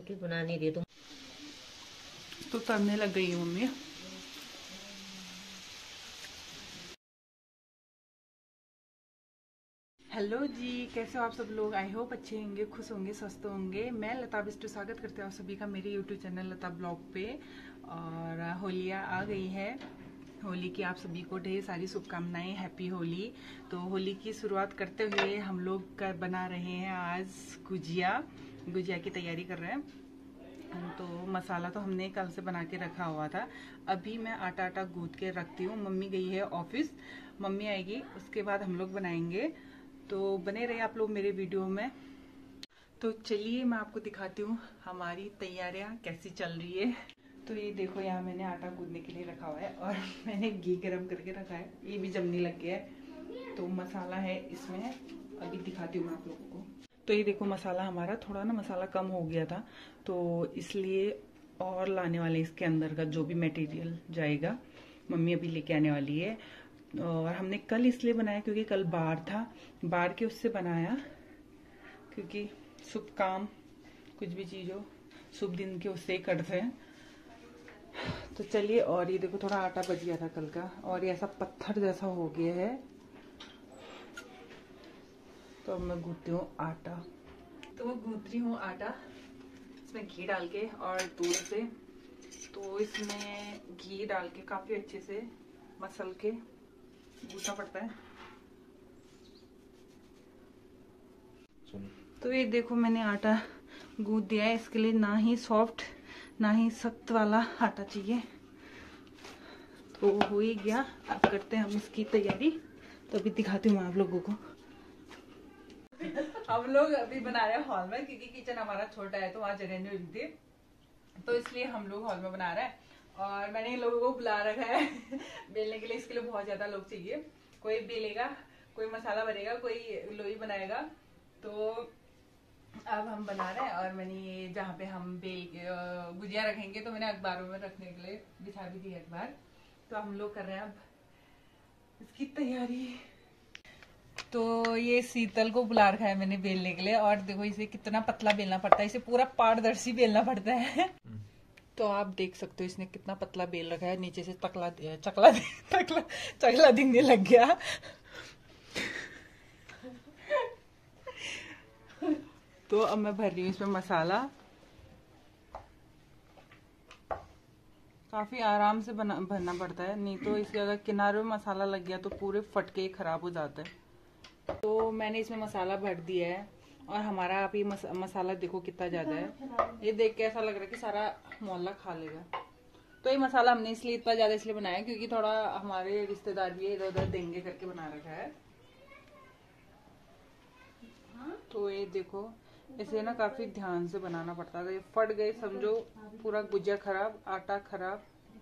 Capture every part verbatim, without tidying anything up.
क्यों बना नहीं रही तुम? तो तरने लग गई है मम्मी। हेलो जी, कैसे हो आप सब लोग? आई होप अच्छे होंगे, खुश होंगे, स्वस्थ होंगे। मैं लता बिस्टू स्वागत करती हूँ आप सभी का मेरे यूट्यूब चैनल लता ब्लॉग पे। और होलियाँ आ गई है, होली की आप सभी को ढेर सारी शुभकामनाएं, हैप्पी होली। तो होली की शुरुआत करते हुए हम लोग कर बना रहे हैं आज गुजिया। गुजिया की तैयारी कर रहे हैं। तो मसाला तो हमने कल से बना के रखा हुआ था। अभी मैं आटा आटा गूंथ के रखती हूँ। मम्मी गई है ऑफिस, मम्मी आएगी उसके बाद हम लोग बनाएंगे। तो बने रहे आप लोग मेरे वीडियो में। तो चलिए मैं आपको दिखाती हूँ हमारी तैयारियाँ कैसी चल रही है। तो ये देखो, यहाँ मैंने आटा गूंथने के लिए रखा हुआ है और मैंने घी गरम करके रखा है, ये भी जमने लग गया है। तो मसाला है इसमें, अभी दिखाती हूँ मैं आप लोगों को। तो ये देखो, मसाला हमारा थोड़ा ना मसाला कम हो गया था, तो इसलिए और लाने वाले इसके अंदर का जो भी मटेरियल जाएगा मम्मी अभी लेके आने वाली है। और हमने कल इसलिए बनाया क्योंकि कल बार था, बार के उससे बनाया, क्योंकि शुभ काम कुछ भी चीज हो शुभ दिन के उससे ही करते हैं। तो चलिए, और ये देखो थोड़ा आटा बच गया था कल का और ये ऐसा पत्थर जैसा हो गया है। तो अब मैं गूंथती हूँ आटा। तो मैं गूंथ रही हूँ आटा इसमें घी डाल के और दूध से। तो इसमें घी डाल के काफी अच्छे से मसल के गूंथना पड़ता है। तो ये देखो मैंने आटा गूंथ दिया है। इसके लिए ना ही सॉफ्ट ना ही सख्त वाला आटा चाहिए। तो हो ही गया, अब करते हैं हम इसकी तैयारी। तो अभी दिखाती हूँ मैं आप लोगों को। हम लोग अभी बना रहे हैं हॉल में, क्योंकि किचन हमारा छोटा है तो वहाँ जगह नहीं मिलती, तो इसलिए हम लोग हॉल में बना रहे हैं। और मैंने इन लोगों को बुला रखा है बेलने के लिए। इसके लिए बहुत ज्यादा लोग चाहिए, कोई बेलेगा, कोई मसाला भरेगा, कोई लोई बनाएगा। तो अब हम बना रहे हैं। और मैंने ये जहाँ पे हम बेल गुजिया रखेंगे तो मैंने अखबारों में रखने के लिए बिछा भी दी है अखबार। तो हम लोग कर रहे हैं अब इसकी तैयारी। तो ये शीतल को बुला रखा है मैंने बेलने के लिए। और देखो इसे कितना पतला बेलना पड़ता है, इसे पूरा पारदर्शी बेलना पड़ता है। तो आप देख सकते हो इसने कितना पतला बेल रखा है, नीचे से तकला चकला तकला चकला दिखने लग गया। तो अब मैं भर रही हूँ इसमें मसाला। काफी आराम से बना भरना पड़ता है, नहीं तो इसके अगर किनारे में मसाला लग गया तो पूरे फटके खराब हो जाते हैं। तो मैंने इसमें मसाला भर दिया है। और हमारा अभी मस, मसाला देखो कितना ज्यादा है। ये देख के ऐसा लग रहा है कि सारा मोहल्ला खा लेगा। तो ये मसाला हमने इसलिए इतना ज्यादा इसलिए बनाया क्योंकि थोड़ा हमारे रिश्तेदार भी इधर उधर देंगे करके बना रखा है। तो ये देखो, इसे ना काफी ध्यान से बनाना पड़ता है। ये फट गए समझो पूरा गुजिया खराब, आटा खराब।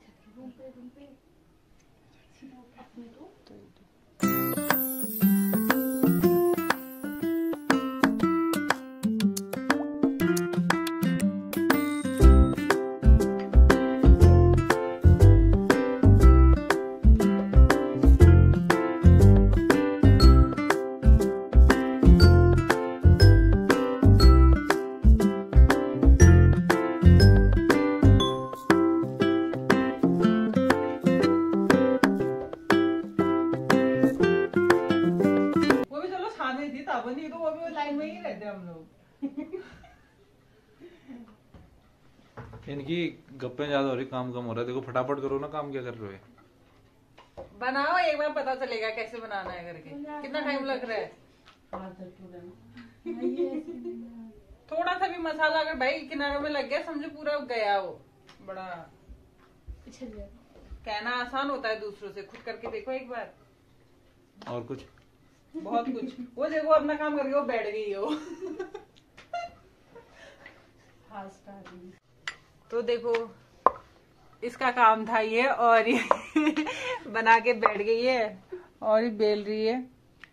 नहीं तो वो भी लाइन में ही रहते हम लोग। इनकी गप्पे ज्यादा हो रही, काम कम हो रहा है। देखो फटाफट करो ना, काम क्या कर रहे हो? बनाओ, एक बार पता चलेगा कैसे बनाना है करके। कितना टाइम लग रहा है? थोड़ा सा भी मसाला अगर भाई किनारों में लग गया समझो पूरा गया। वो बड़ा कहना आसान होता है दूसरों से, खुद करके देखो एक बार। और कुछ बहुत कुछ। वो देखो अपना काम करके वो बैठ गई हो। तो देखो इसका काम था ये, और ये बना के बैठ गई है और ये बेल रही है।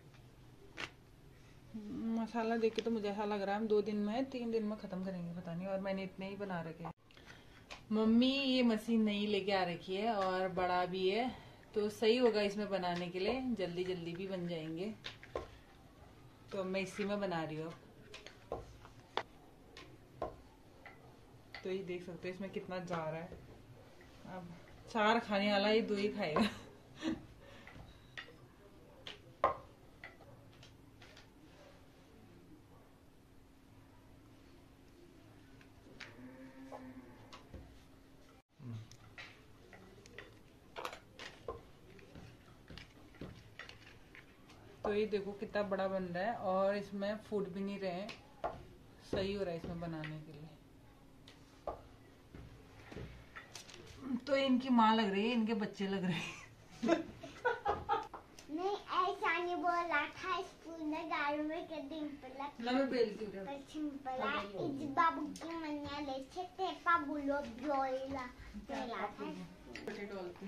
मसाला देख के तो मुझे ऐसा लग रहा है हम दो दिन में तीन दिन में खत्म करेंगे, पता नहीं। और मैंने इतने ही बना रखे। मम्मी ये मशीन नहीं लेके आ रखी है और बड़ा भी है, तो सही होगा इसमें बनाने के लिए, जल्दी जल्दी भी बन जाएंगे। तो मैं इसी में बना रही हूँ। तो ये देख सकते हो इसमें कितना जा रहा है। अब चार खाने वाला ये दो ही खाएगा। तो ये देखो कितना बड़ा बन रहा है और इसमें फूड भी नहीं रहे, सही हो रहा है इसमें बनाने के लिए। तो इनकी माँ लग रही है, इनके बच्चे लग रहे हैं। नहीं ऐसा नहीं बोला था स्कूल में गाड़ी में के दिन पला ना मैं बेलती हूँ पश्चिम पला इस बाबू की मन्या ले छे ते पा बुलो ब्लोइला तेला था पोटैटो डालती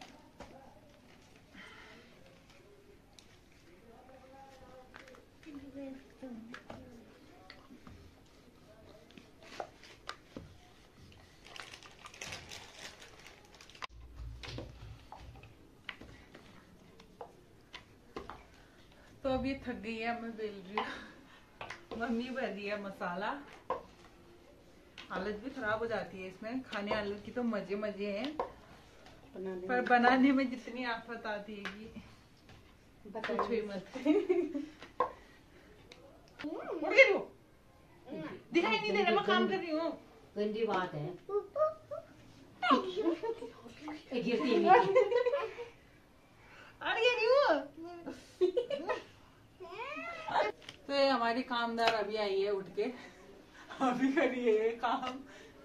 तो अब ये थक गई है, मैं बेल रही हूँ। मम्मी भर रही है मसाला। हालत भी खराब हो जाती है इसमें, खाने वाले की तो मजे मजे हैं, पर बनाने में जितनी आफत आती है कि कुछ भी मत। उड़ गई वो, दिखाई नहीं दे रहा, मैं काम कर रही हूँ। गंदी बात है। गिरती नहीं। अड़ गई वो। तो ये हमारी कामदार अभी आई है उठ के, अभी करी है ये काम।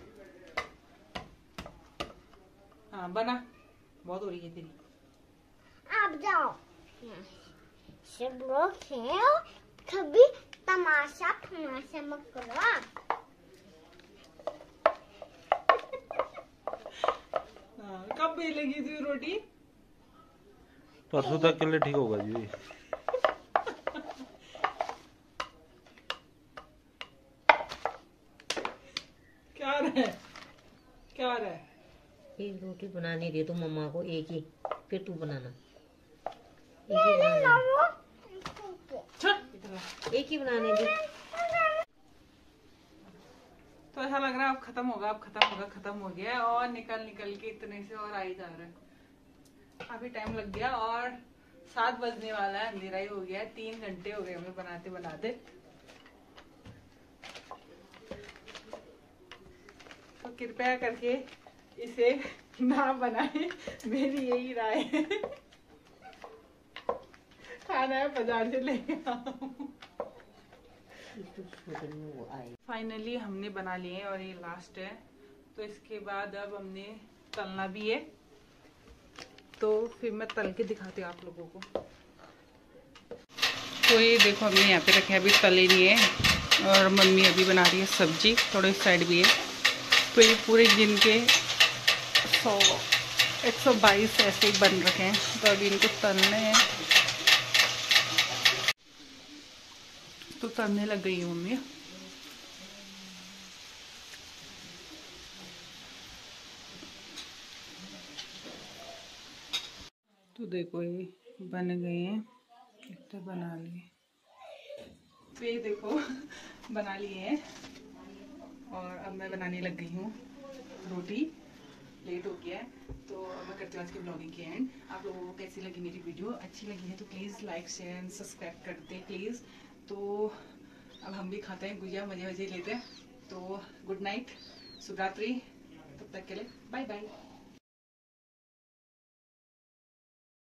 हाँ बना, बहुत हो रही है तेरी। आप जाओ सब लोग खेलो, कभी तमाशा तमाशा मत करो। हाँ, कब बेलेगी तू रोटी? परसों तक के लिए ठीक होगा जी। क्या रहा है, क्या रहा है? एक रोटी बनाने दे तो मम्मा को, एक ही, फिर तू बनाना। एक ही बनाना, एक ही बनाने दे। तो ऐसा लग रहा है अब खत्म होगा, अब खत्म होगा, खत्म हो गया है और निकल निकल के इतने से और आ ही जा रहा है। काफी टाइम लग गया और सात बजने वाला है, अंधेरा ही हो गया है। तीन घंटे हो गए हमें बनाते बनाते। तो कृपया करके इसे ना बनाए, मेरी यही राय है। खाना है बाजार से लेके आओ। फाइनली हमने बना लिए हैं और ये लास्ट है। तो इसके बाद अब हमने तलना भी है, तो फिर मैं तल के दिखाती हूँ आप लोगों को। तो ये देखो हमने यहाँ पे रखे, अभी तले नहीं है और मम्मी अभी बना रही है सब्जी, थोड़े साइड भी है। तो ये पूरे दिन के सौ एक सौ बाईस ऐसे ही बन रखे हैं, तो अभी इनको तलने हैं। तो तलने लग गई है मम्मी। तो देखो ये बन गए हैं, कितने बना लिए। तो ये देखो बना लिए हैं और अब मैं बनाने लग गई हूँ रोटी। लेट हो गया है तो मैं करती हूँ आज की ब्लॉगिंग के एंड। आप लोगों को कैसी लगी मेरी वीडियो? अच्छी लगी है तो please like share and subscribe कर दे प्लीज़। तो अब हम भी खाते हैं गुजिया, मजे मजे लेते हैं। तो गुड नाइट, शुभ रात्रि, तब तक के लिए बाय बाय।